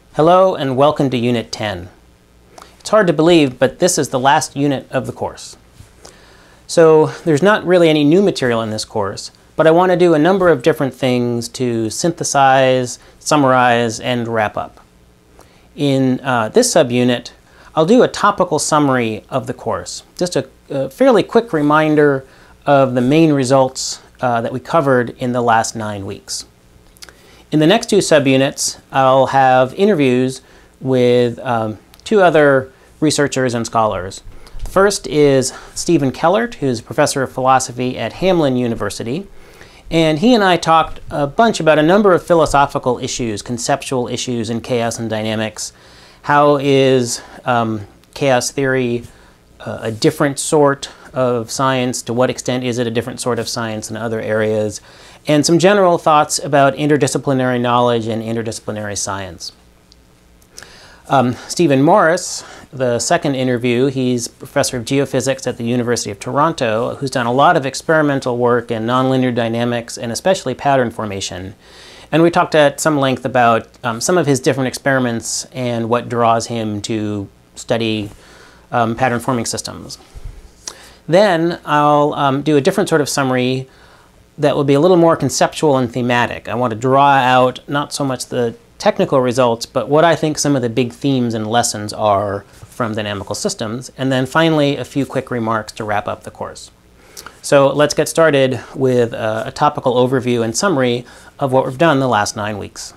Hello and welcome to Unit 10. It's hard to believe, but this is the last unit of the course. So there's not really any new material in this course, but I want to do a number of different things to synthesize, summarize, and wrap up. In this subunit, I'll do a topical summary of the course, just a fairly quick reminder of the main results that we covered in the last 9 weeks. In the next two subunits, I'll have interviews with two other researchers and scholars. The first is Stephen Kellert, who's a professor of philosophy at Hamline University. And he and I talked a bunch about a number of philosophical issues, conceptual issues in chaos and dynamics. How is chaos theory a different sort of science? To what extent is it a different sort of science in other areas? And some general thoughts about interdisciplinary knowledge and interdisciplinary science. Stephen Morris, the second interview, he's professor of geophysics at the University of Toronto, who's done a lot of experimental work in nonlinear dynamics and especially pattern formation. And we talked at some length about some of his different experiments and what draws him to study pattern forming systems. Then I'll do a different sort of summary that will be a little more conceptual and thematic. I want to draw out not so much the technical results, but what I think some of the big themes and lessons are from dynamical systems. And then finally, a few quick remarks to wrap up the course. So let's get started with a topical overview and summary of what we've done the last 9 weeks.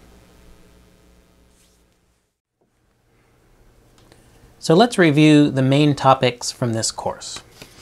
So let's review the main topics from this course.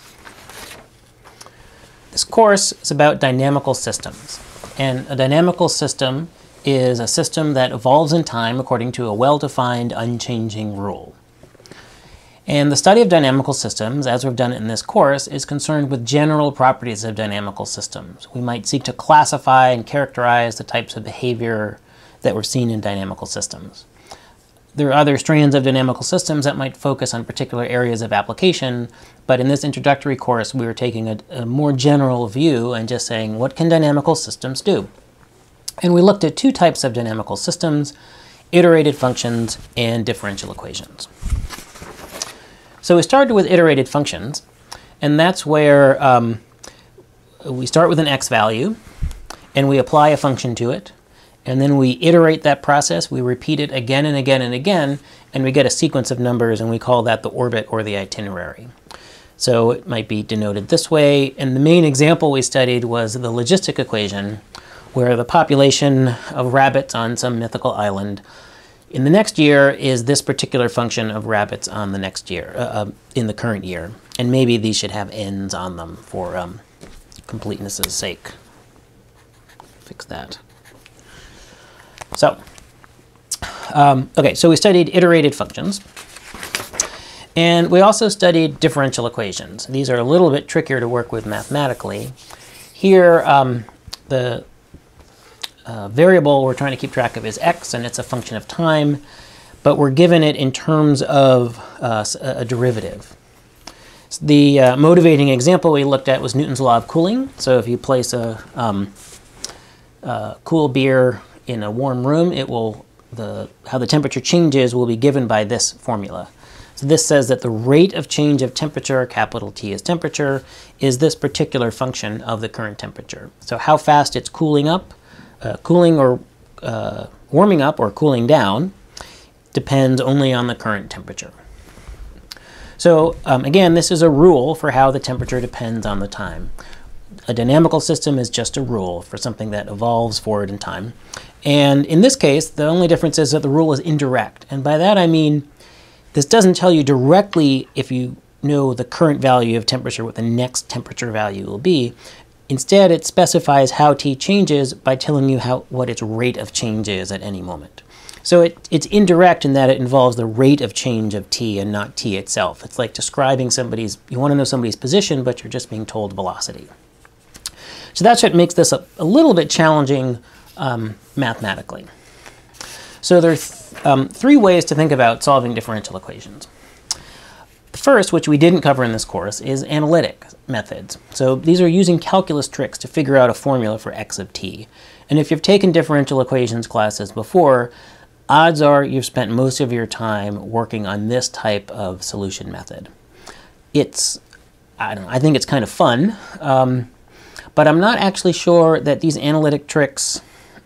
This course is about dynamical systems, and a dynamical system is a system that evolves in time according to a well-defined, unchanging rule. And the study of dynamical systems, as we've done in this course, is concerned with general properties of dynamical systems. We might seek to classify and characterize the types of behavior that we're seeing in dynamical systems. There are other strands of dynamical systems that might focus on particular areas of application, but in this introductory course we were taking a more general view and just saying, what can dynamical systems do? And we looked at two types of dynamical systems, iterated functions and differential equations. So we started with iterated functions, and that's where we start with an x value, and we apply a function to it. And then we iterate that process, we repeat it again and again and again, and we get a sequence of numbers, and we call that the orbit or the itinerary. So it might be denoted this way, and the main example we studied was the logistic equation, where the population of rabbits on some mythical island in the next year is this particular function of rabbits on the next year, in the current year. And maybe these should have n's on them for completeness' sake. Fix that. So, okay, so we studied iterated functions, and we also studied differential equations. These are a little bit trickier to work with mathematically. Here, the variable we're trying to keep track of is x, and it's a function of time, but we're given it in terms of a derivative. The motivating example we looked at was Newton's law of cooling. So if you place a cool beer in a warm room, it will how the temperature changes will be given by this formula. So this says that the rate of change of temperature, capital T is temperature, is this particular function of the current temperature. So how fast it's cooling up, cooling or warming up or cooling down depends only on the current temperature. So again, this is a rule for how the temperature depends on the time. A dynamical system is just a rule for something that evolves forward in time. And in this case, the only difference is that the rule is indirect. And by that I mean, this doesn't tell you directly if you know the current value of temperature what the next temperature value will be. Instead, it specifies how T changes by telling you what its rate of change is at any moment. So it's indirect in that it involves the rate of change of T and not T itself. It's like describing you want to know somebody's position, but you're just being told velocity. So that's what makes this a little bit challenging mathematically. So there are three ways to think about solving differential equations. The first, which we didn't cover in this course, is analytic methods. So these are using calculus tricks to figure out a formula for x of t. And if you've taken differential equations classes before, odds are you've spent most of your time working on this type of solution method. I don't know, I think it's kind of fun, but I'm not actually sure that these analytic tricks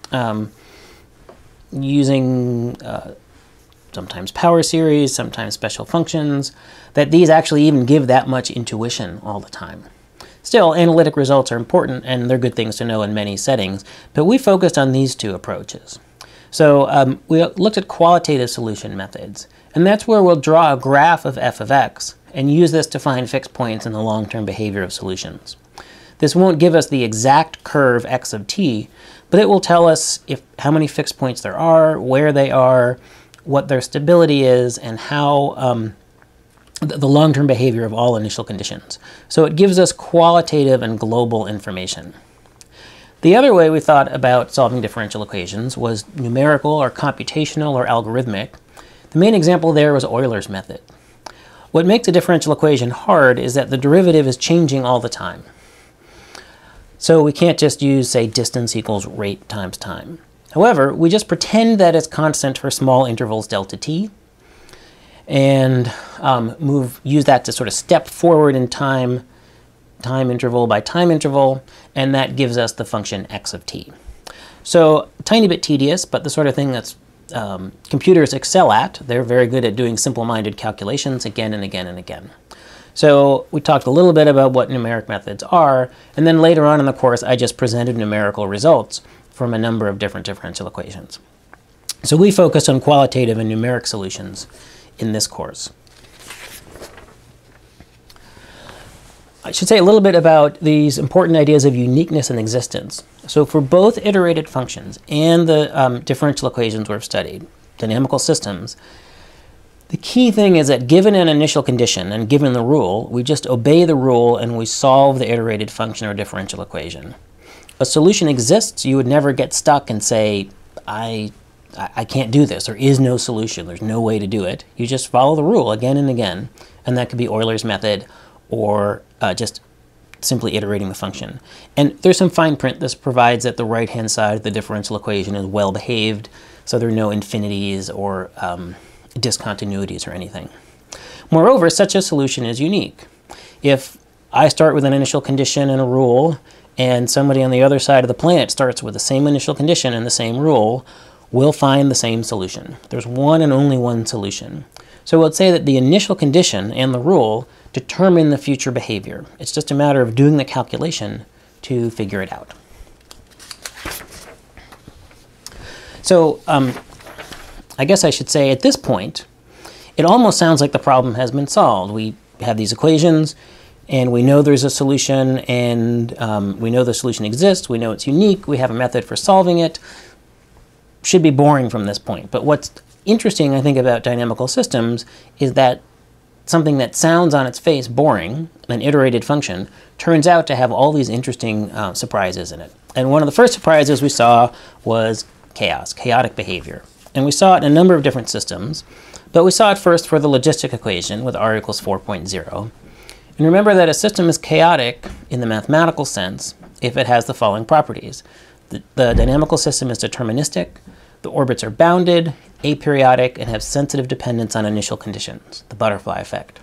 using sometimes power series, sometimes special functions, that these actually even give that much intuition all the time. Still, analytic results are important and they're good things to know in many settings, but we focused on these two approaches. So we looked at qualitative solution methods, and that's where we'll draw a graph of f of x and use this to find fixed points in the long-term behavior of solutions. This won't give us the exact curve x of t, but it will tell us how many fixed points there are, where they are, what their stability is, and how the long-term behavior of all initial conditions. So it gives us qualitative and global information. The other way we thought about solving differential equations was numerical or computational or algorithmic. The main example there was Euler's method. What makes a differential equation hard is that the derivative is changing all the time. So we can't just use, say, distance equals rate times time. However, we just pretend that it's constant for small intervals delta t, and use that to sort of step forward in time interval by time interval, and that gives us the function x of t. So a tiny bit tedious, but the sort of thing that's computers excel at. They're very good at doing simple-minded calculations again and again and again. So we talked a little bit about what numeric methods are, and then later on in the course I just presented numerical results from a number of different differential equations. So we focused on qualitative and numeric solutions in this course. I should say a little bit about these important ideas of uniqueness and existence. So for both iterated functions and the differential equations we've studied, dynamical systems, the key thing is that given an initial condition and given the rule, we just obey the rule and we solve the iterated function or differential equation. A solution exists, you would never get stuck and say, I can't do this, there is no solution, there's no way to do it. You just follow the rule again and again, and that could be Euler's method or just simply iterating the function. And there's some fine print. This provides that the right-hand side of the differential equation is well behaved, so there are no infinities or discontinuities or anything. Moreover, such a solution is unique. If I start with an initial condition and a rule, and somebody on the other side of the planet starts with the same initial condition and the same rule, we'll find the same solution. There's one and only one solution. So we'll say that the initial condition and the rule determine the future behavior. It's just a matter of doing the calculation to figure it out. So I guess I should say at this point, it almost sounds like the problem has been solved. We have these equations, and we know there's a solution, and we know the solution exists, we know it's unique, we have a method for solving it. Should be boring from this point. But what's interesting, I think, about dynamical systems is that something that sounds on its face boring, an iterated function, turns out to have all these interesting surprises in it. And one of the first surprises we saw was chaos, chaotic behavior. And we saw it in a number of different systems, but we saw it first for the logistic equation with r equals 4.0. And remember that a system is chaotic in the mathematical sense if it has the following properties. The dynamical system is deterministic, the orbits are bounded, aperiodic, and have sensitive dependence on initial conditions, the butterfly effect.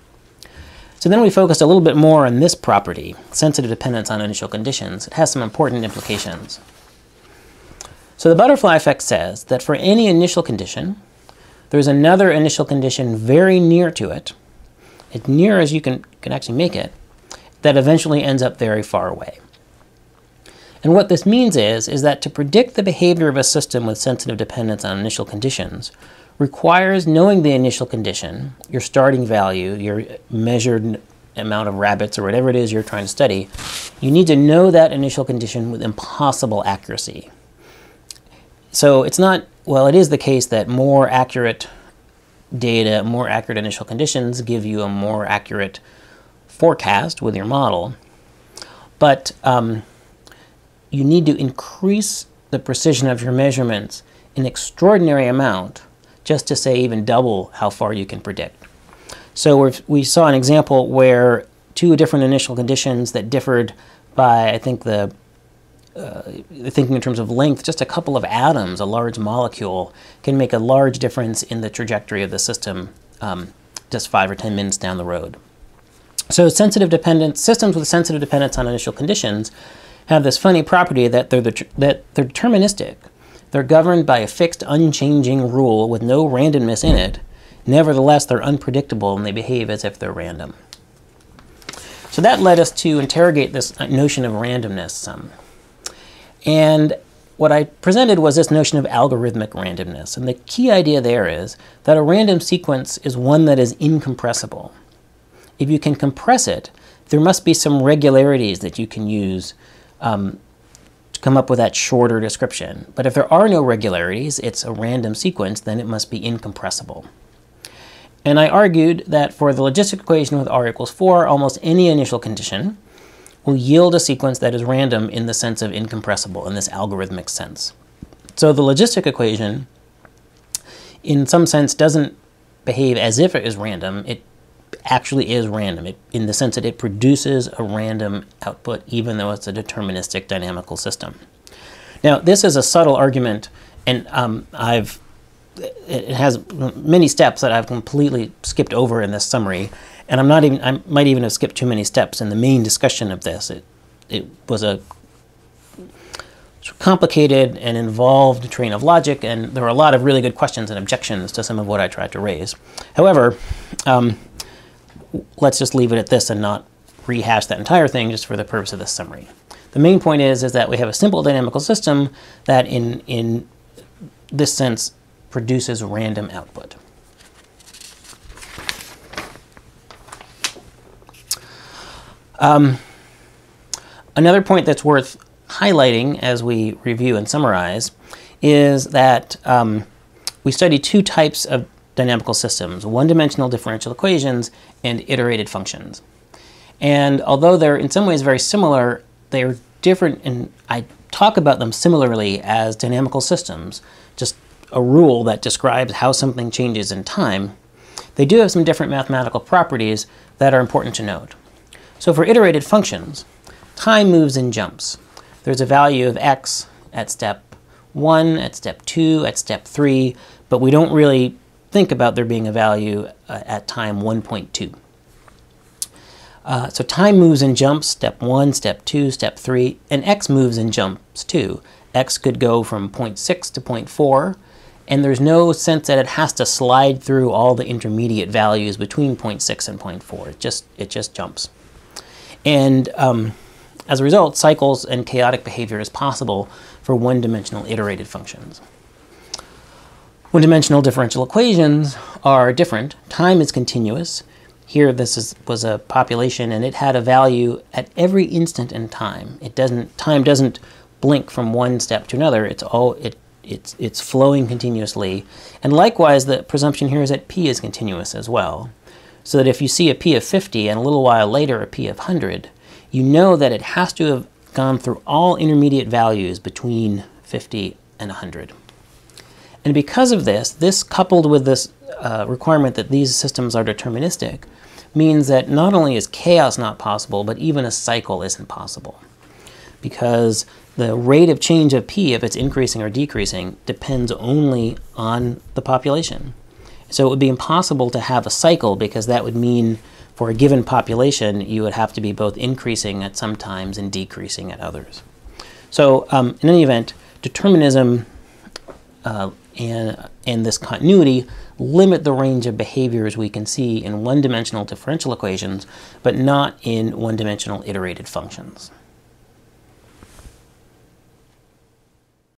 So then we focused a little bit more on this property, sensitive dependence on initial conditions. It has some important implications. So the butterfly effect says that for any initial condition, there's another initial condition very near to it, as near as you can actually make it, that eventually ends up very far away. And what this means is that to predict the behavior of a system with sensitive dependence on initial conditions requires knowing the initial condition, your starting value, your measured amount of rabbits or whatever it is you're trying to study. You need to know that initial condition with impossible accuracy. So it's not, well, it is the case that more accurate data, more accurate initial conditions give you a more accurate forecast with your model, but you need to increase the precision of your measurements an extraordinary amount just to say even double how far you can predict. So we saw an example where two different initial conditions that differed by, I think, the thinking in terms of length, just a couple of atoms, a large molecule, can make a large difference in the trajectory of the system just 5 or 10 minutes down the road. So systems with sensitive dependence on initial conditions have this funny property that they're deterministic. They're governed by a fixed, unchanging rule with no randomness in it. Nevertheless, they're unpredictable and they behave as if they're random. So that led us to interrogate this notion of randomness. And what I presented was this notion of algorithmic randomness. And the key idea there is that a random sequence is one that is incompressible. If you can compress it, there must be some regularities that you can use to come up with that shorter description. But if there are no regularities, it's a random sequence, then it must be incompressible. And I argued that for the logistic equation with r equals 4, almost any initial condition will yield a sequence that is random in the sense of incompressible, in this algorithmic sense. So the logistic equation, in some sense, doesn't behave as if it is random. It actually is random, in the sense that it produces a random output, even though it's a deterministic dynamical system. Now, this is a subtle argument, and it has many steps that I've completely skipped over in this summary, and I might even have skipped too many steps in the main discussion of this. It was a complicated and involved train of logic, and there were a lot of really good questions and objections to some of what I tried to raise. However, let's just leave it at this and not rehash that entire thing just for the purpose of this summary. The main point is that we have a simple dynamical system that in this sense produces random output. Another point that's worth highlighting as we review and summarize is that we study two types of dynamical systems: one-dimensional differential equations and iterated functions. And although they're in some ways very similar, they're different, and I talk about them similarly as dynamical systems, just a rule that describes how something changes in time. They do have some different mathematical properties that are important to note. So for iterated functions, time moves in jumps. There's a value of x at step 1, at step 2, at step 3, but we don't really think about there being a value at time 1.2. So time moves in jumps, step 1, step 2, step 3, and x moves in jumps too. X could go from 0.6 to 0.4, and there's no sense that it has to slide through all the intermediate values between 0.6 and 0.4. It just jumps. And as a result, cycles and chaotic behavior is possible for one-dimensional iterated functions. One-dimensional differential equations are different. Time is continuous. Here was a population, and it had a value at every instant in time. Time doesn't blink from one step to another. It's flowing continuously. And likewise, the presumption here is that p is continuous as well. So that if you see a p of 50 and a little while later a p of 100, you know that it has to have gone through all intermediate values between 50 and 100. And because of this coupled with this requirement that these systems are deterministic, means that not only is chaos not possible, but even a cycle isn't possible. Because the rate of change of p, if it's increasing or decreasing, depends only on the population. So it would be impossible to have a cycle, because that would mean for a given population you would have to be both increasing at some times and decreasing at others. So in any event, determinism and this continuity limit the range of behaviors we can see in one-dimensional differential equations, but not in one-dimensional iterated functions.